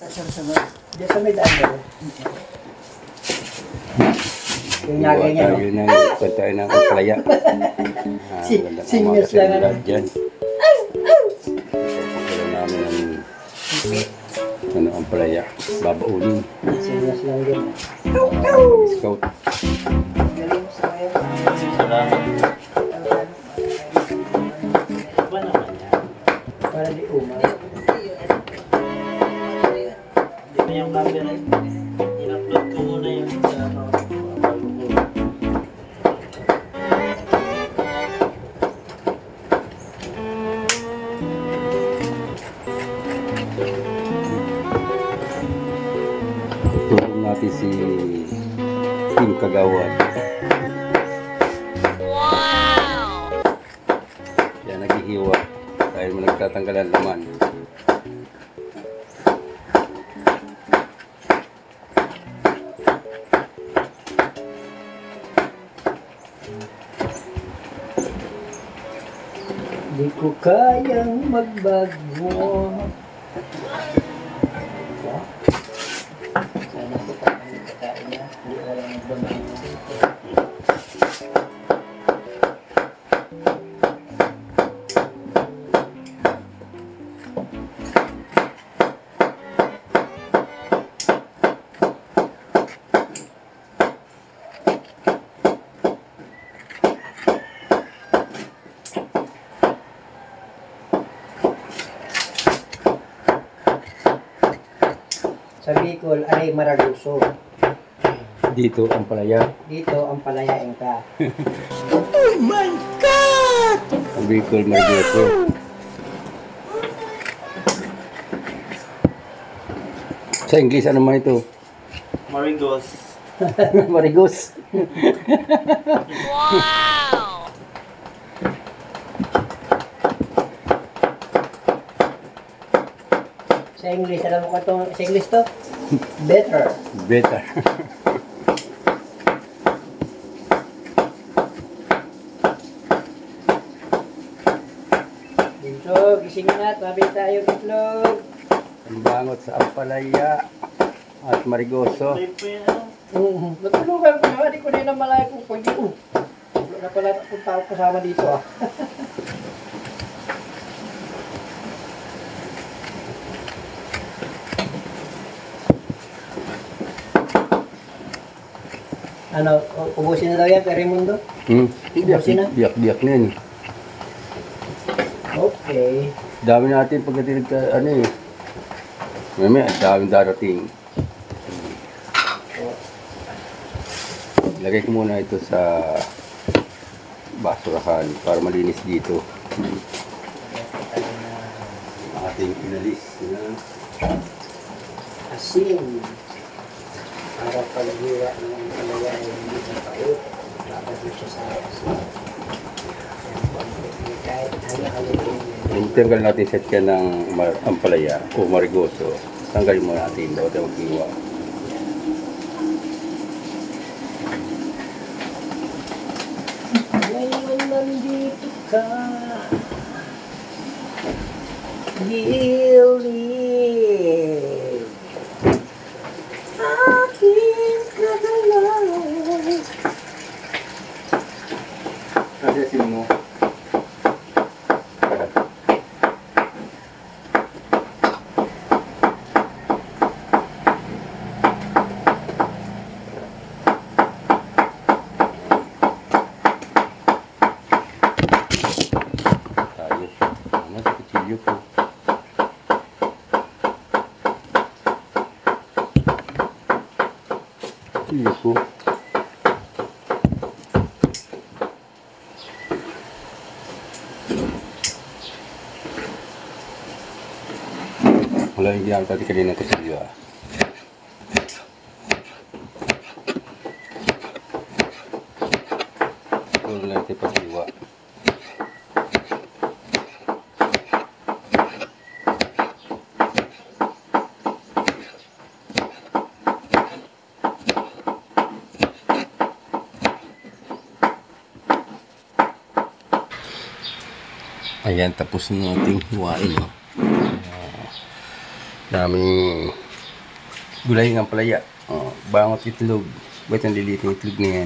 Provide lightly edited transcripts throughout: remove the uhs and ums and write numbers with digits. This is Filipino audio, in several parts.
Sunod. Diyan sa may daan daw. Yung nagay niya, no? Yun ang pagkain ng palaya. Singles lang ano. Dyan. Pagkain namin ng ang palaya. Babaunin. Singles lang din. Scout. Galing sa kayo. Salamat. Iba naman yan. Para di uma. Hindi na yung camera. In-upload ko muna yung sa ano. Tulong natin si Kim Kagawan. Yan, naghihiwa. Dahil mo nagtatanggalan laman. Di ko kayang magbago. Sana ko pa ang kakain niya. Hindi wala nagbago. Sa Bicol ay Maraguso. Dito ang palaya. Dito ang palayain ka. Ang Bicol Margoso. Sa English, ano man ito? Marigos. Marigos. Sa English, alam mo ko itong sa English to? Better. Better. Dito, gisingin na at mabili tayong itlog. Ang bangot sa Ampalaya at Marigoso. Tayo po yan. Natulungan ko naman, hindi ko na malaya kung pwede ko. Wala na pala kung tao kasama dito ah. Ano, ubusin na daw yan, Perimundo? Ubusin na? Biyak-biyak na yan. Okay. Dami natin pagdating ka, ano eh. Mamaya, daming darating. Lagay ko muna ito sa basurahan para malinis dito. Ating inalis na Asin. Para paghiwa ng palaya ay hindi na paut. Dapat mo siya sa asin. Kahit halo-halo yung tanggal natin set ka ng ampalaya o marigoso. Tanggalin mo natin daw tayo maghiwa. ngayon nandito ka. Gilid. Aking kagalaw. Kasi mo. Ko. Wala yung ginagawa tadi kanina ko sa iyo. Wala lang ito pasiwa. Ayan, tapos na ating hiwain. Daming Gulay ng palaya. Oh, bangot itlog. Ba't ang lilit ng itlog na yan?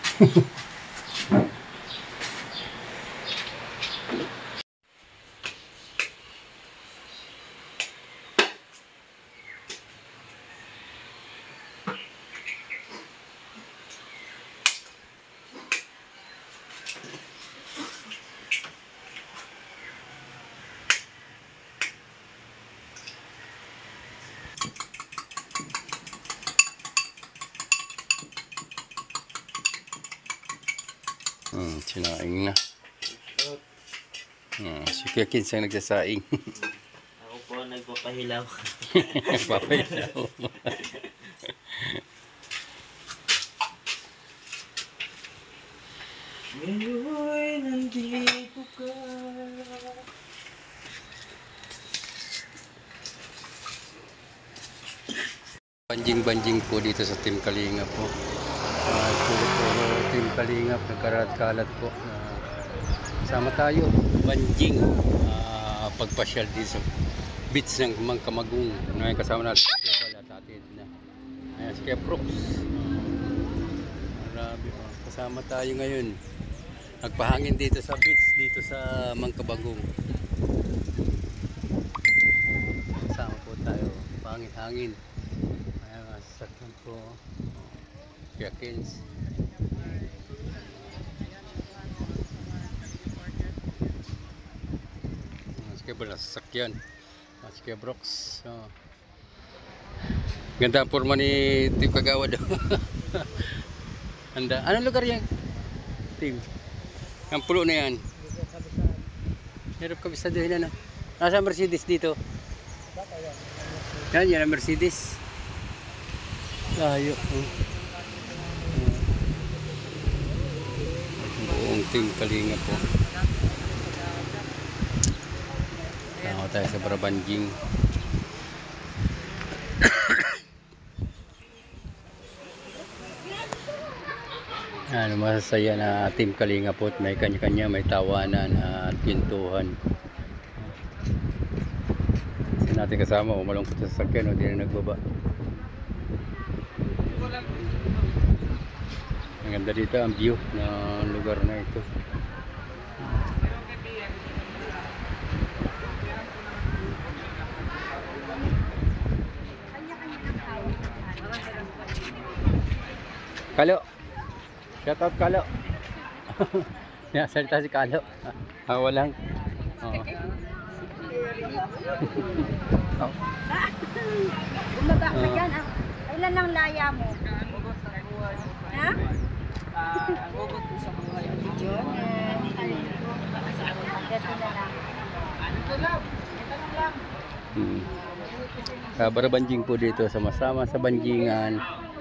Sinaing na. Si Kuya Kins ang nagsasaing. Ako po ang nagpapahilaw. Papayaw. Ngayon, nandito ka. Banjing-banjing po dito sa Team Kalinga po. Puro Team Kalinga, nagkarat-kalat po. Sama tayo, banjing. Pagpasyal dito sa beach ng Mangkamagong. Ngayon kasama natin at atid na. Ayan si Kuya Brooks. Marami po. Kasama tayo ngayon. Nagpahangin dito sa beach, dito sa Mangkamagong. Kasama po tayo. Pangin-hangin. Ayan, sasakyan po. Kuya Kins. Sige ba sasakyan? Sige Brooks. Ganda ang forma ni Team Kagawad. Handa. Anong lugar yan? Team. Ang pulo na yan. Hirap kabisaduhin na. Nasa Mercedes dito. Yan ang Mercedes. Layo. Buong Team Kalinga po. Tama tayo sa Barabanjing. Ano, masasaya na Team Kalinga po at may kanya-kanya, may tawanan at pintuhan. Kasi natin kasama, malungkot sa sasakyan, hindi na nagbaba. Ang ganda dito ang view ng lugar na ito. Kalo. Shout out Kalo. Salita si Kalo. Walang. Bumaba ka dyan. Ilan ang laya mo? Ha? Ang hugot ko sa buhay. Diyon. Ito lang. Barabanjing po dito, sama-sama sa banjingan.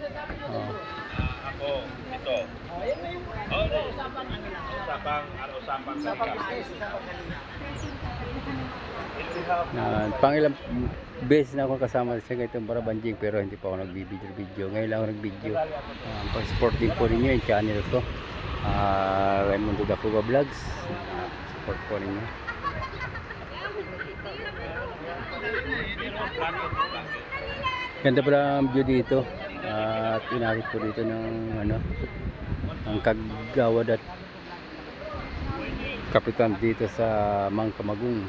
Pangilang beses na ako kasama sa itong Barabanjing pero hindi pa ako nagbibideo. Ngayon lang ako nagbideo. Pag-support din po ninyo yung channel ko. Raimundo Dafuga Vlogs. Support po ninyo. Ganda pala ang view dito. At inakit po dito ng ang Kagawad at kapitan dito sa Mangkamagong.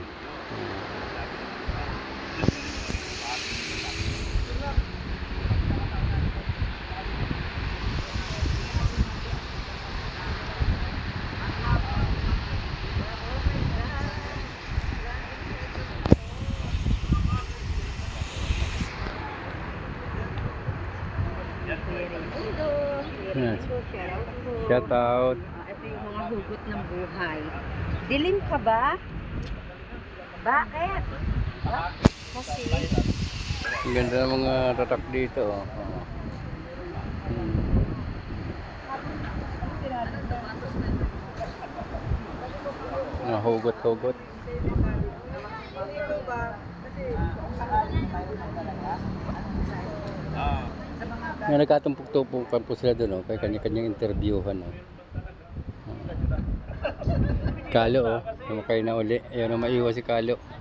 Shout out. Ito yung mga hugot ng buhay. Dilim ka ba? Bakit? Kasi Ang ganda ng mga tatak dito. Mga hugot-hugot. Nga nagkatumpok-tumpok po sila doon, kaya kanya-kanyang interviewhan. Kalo, sumakay na uli. Ayaw na maiwas si Kalo.